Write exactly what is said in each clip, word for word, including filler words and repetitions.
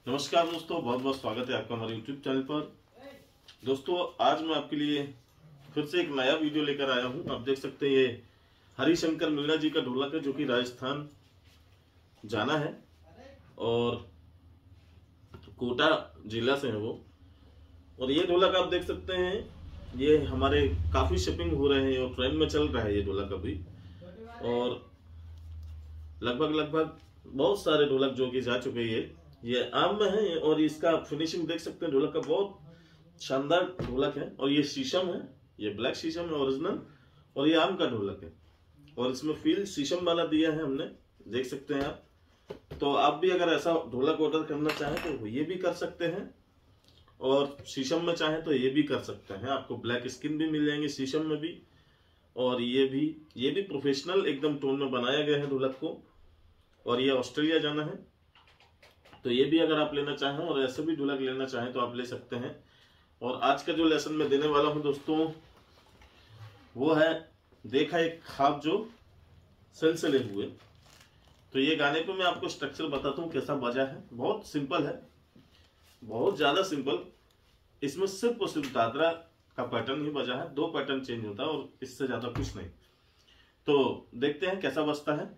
नमस्कार दोस्तों, बहुत बहुत स्वागत है आपका हमारे यूट्यूब चैनल पर। दोस्तों, आज मैं आपके लिए फिर से एक नया वीडियो लेकर आया हूं। आप देख सकते हैं ये हरिशंकर मीणा जी का ढोलक है, जो कि राजस्थान जाना है और कोटा जिला से है वो। और ये ढोलक आप देख सकते हैं, ये हमारे काफी शिपिंग हो रहे हैं और ट्रेंड में चल रहा है ये ढोलक अभी। और लगभग लगभग बहुत सारे ढोलक जो कि जा चुके हैं, ये आम में है। और इसका फिनिशिंग देख सकते हैं, ढोलक का बहुत शानदार ढोलक है। और ये शीशम है, ये ब्लैक शीशम है ओरिजिनल, और ये आम का ढोलक है। और इसमें फील शीशम वाला दिया है हमने, देख सकते हैं आप। तो आप भी अगर ऐसा ढोलक ऑर्डर करना चाहें तो ये भी कर सकते हैं, और शीशम में चाहें तो ये भी कर सकते हैं। आपको ब्लैक स्किन भी मिल जाएंगे शीशम में भी। और ये भी ये भी प्रोफेशनल एकदम टोन में बनाया गया है ढोलक को। और ये ऑस्ट्रेलिया जाना है, तो ये भी अगर आप लेना चाहें और ऐसे भी ढोलक लेना चाहें तो आप ले सकते हैं। और आज का जो लेसन मैं देने वाला हूं दोस्तों, वो है देखा एक ख्वाब जो सिलसिले हुए। तो ये गाने पे मैं आपको स्ट्रक्चर बताता हूँ कैसा बजा है। बहुत सिंपल है, बहुत ज्यादा सिंपल। इसमें सिर्फ और सिर्फ दादरा का पैटर्न ही बजा है, दो पैटर्न चेंज होता है और इससे ज्यादा कुछ नहीं। तो देखते हैं कैसा बजता है।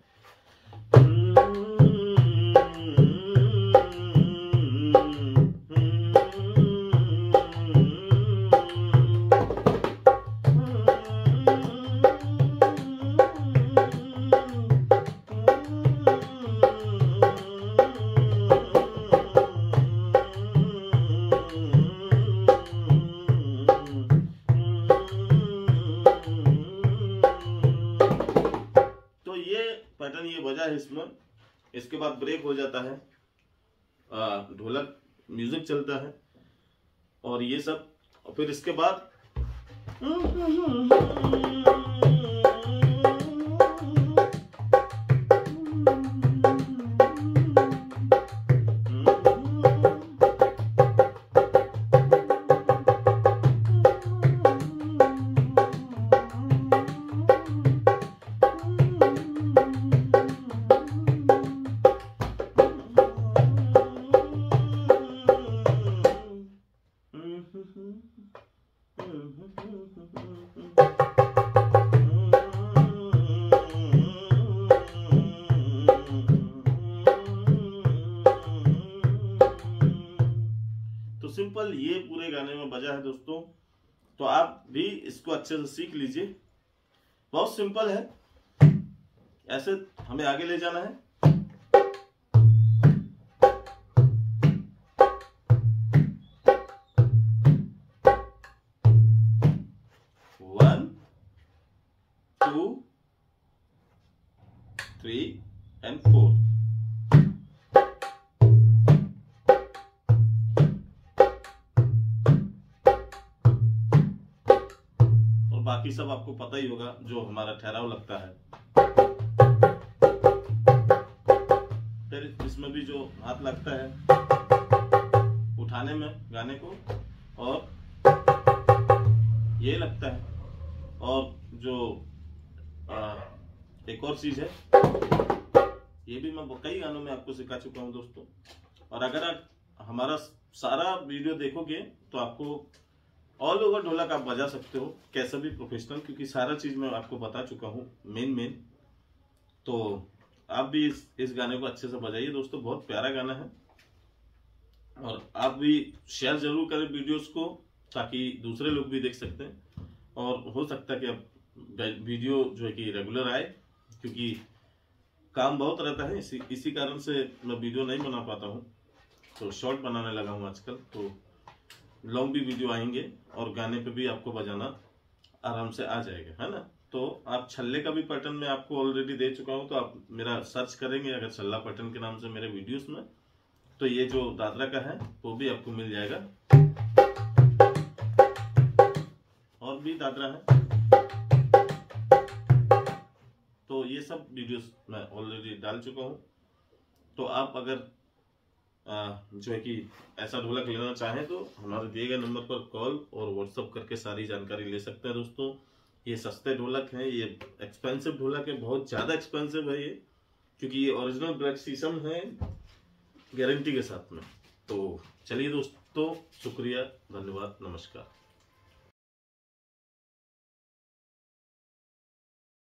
पैटर्न ये बजा है इसमें। इसके बाद ब्रेक हो जाता है, ढोलक म्यूजिक चलता है और ये सब। और फिर इसके बाद तो सिंपल ये पूरे गाने में बजा है दोस्तों। तो आप भी इसको अच्छे से सीख लीजिए, बहुत सिंपल है। ऐसे हमें आगे ले जाना है। One two three and four. बाकी सब आपको पता ही होगा जो हमारा ठहराव लगता है। फिर इसमें भी जो हाथ लगता है उठाने में गाने को, और ये लगता है। और जो आ, एक और चीज है, ये भी मैं कई गानों में आपको सिखा चुका हूं दोस्तों। और अगर आप हमारा सारा वीडियो देखोगे तो आपको ऑल ओवर ढोलक आप बजा सकते हो, कैसे भी प्रोफेशनल, क्योंकि सारा चीज मैं आपको बता चुका हूँ मेन मेन। तो आप भी इस, इस गाने को अच्छे से बजाइए दोस्तों, बहुत प्यारा गाना है। और आप भी शेयर जरूर करें वीडियोस को, ताकि दूसरे लोग भी देख सकते हैं। और हो सकता है कि अब वीडियो जो है कि रेगुलर आए, क्योंकि काम बहुत रहता है, इसी इसी कारण से मैं वीडियो नहीं बना पाता हूँ। तो शॉर्ट बनाने लगा हूँ आजकल, तो लॉन्ग भी वीडियो आएंगे और गाने पे भी आपको बजाना आराम से आ जाएगा, है ना। तो आप छल्ले का भी पैटर्न मैं आपको ऑलरेडी दे चुका हूं, तो आप मेरा सर्च करेंगे अगर छल्ला पैटर्न के नाम से मेरे वीडियोस में, तो ये जो दादरा का है वो भी आपको मिल जाएगा। और भी दादरा है, तो ये सब वीडियोस मैं ऑलरेडी डाल चुका हूं। तो आप अगर जो है कि ऐसा ढोलक लेना चाहें तो हमारे दिए गए नंबर पर कॉल और व्हाट्सअप करके सारी जानकारी ले सकते हैं दोस्तों। ये सस्ते ढोलक हैं, ये एक्सपेंसिव ढोलक है, बहुत ज़्यादा एक्सपेंसिव है ये, क्योंकि ये ओरिजिनल ब्लैक शीशम है गारंटी के साथ में। तो चलिए दोस्तों, शुक्रिया, धन्यवाद, नमस्कार।